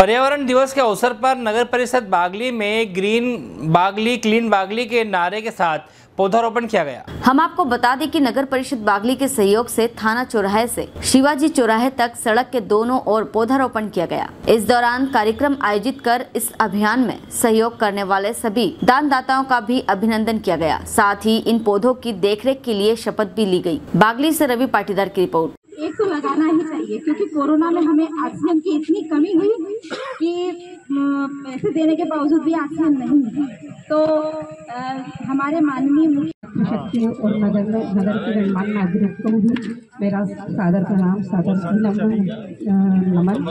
पर्यावरण दिवस के अवसर पर नगर परिषद बागली में ग्रीन बागली क्लीन बागली के नारे के साथ पौधारोपण किया गया। हम आपको बता दें कि नगर परिषद बागली के सहयोग से थाना चौराहे से शिवाजी चौराहे तक सड़क के दोनों ओर पौधारोपण किया गया। इस दौरान कार्यक्रम आयोजित कर इस अभियान में सहयोग करने वाले सभी दानदाताओं का भी अभिनंदन किया गया। साथ ही इन पौधों की देखरेख के लिए शपथ भी ली गई। बागली से रवि पाटीदार की रिपोर्ट। एक तो लगाना ही चाहिए क्योंकि कोरोना में हमें ऑक्सीजन की इतनी कमी हुई कि पैसे देने के बावजूद भी ऑक्सीजन नहीं है। तो हमारे माननीय मुख्य शक्तियों और नगर के गणमान्य नागरिकों को भी मेरा सादर प्रणाम, सादर नमन।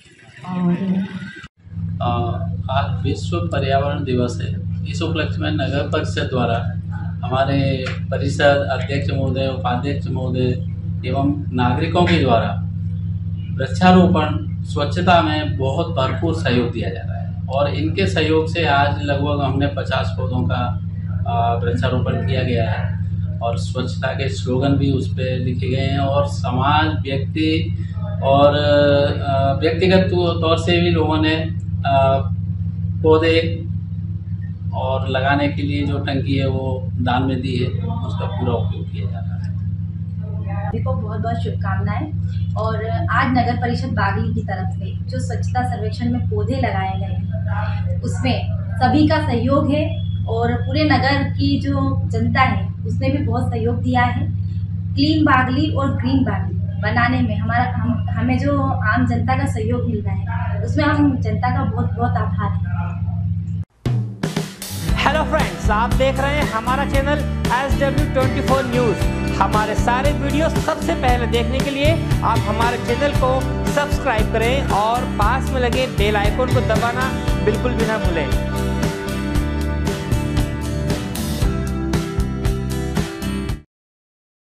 और आज विश्व पर्यावरण दिवस है। इस उपलक्ष्य में नगर परिषद द्वारा हमारे परिषद अध्यक्ष महोदय, उपाध्यक्ष महोदय एवं नागरिकों के द्वारा वृक्षारोपण स्वच्छता में बहुत भरपूर सहयोग दिया जा रहा है और इनके सहयोग से आज लगभग हमने 50 पौधों का वृक्षारोपण किया गया है और स्वच्छता के स्लोगन भी उस पर लिखे गए हैं और समाज व्यक्ति और व्यक्तिगत तौर से भी लोगों ने पौधे और लगाने के लिए जो टंकी है वो दान में दी है, उसका पूरा उपयोग किया जा रहा है। को बहुत बहुत शुभकामनाएं। और आज नगर परिषद बागली की तरफ से जो स्वच्छता सर्वेक्षण में पौधे लगाए गए हैं उसमें सभी का सहयोग है और पूरे नगर की जो जनता है उसने भी बहुत सहयोग दिया है। क्लीन बागली और ग्रीन बागली बनाने में हमें जो आम जनता का सहयोग मिल रहा है उसमें हम जनता का बहुत बहुत आभार है। हेलो फ्रेंड्स, आप देख रहे हैं हमारा चैनल SW24 न्यूज़। हमारे सारे वीडियो सबसे पहले देखने के लिए आप हमारे चैनल को सब्सक्राइब करें और पास में लगे बेल आइकन को दबाना बिल्कुल भी ना भूलें।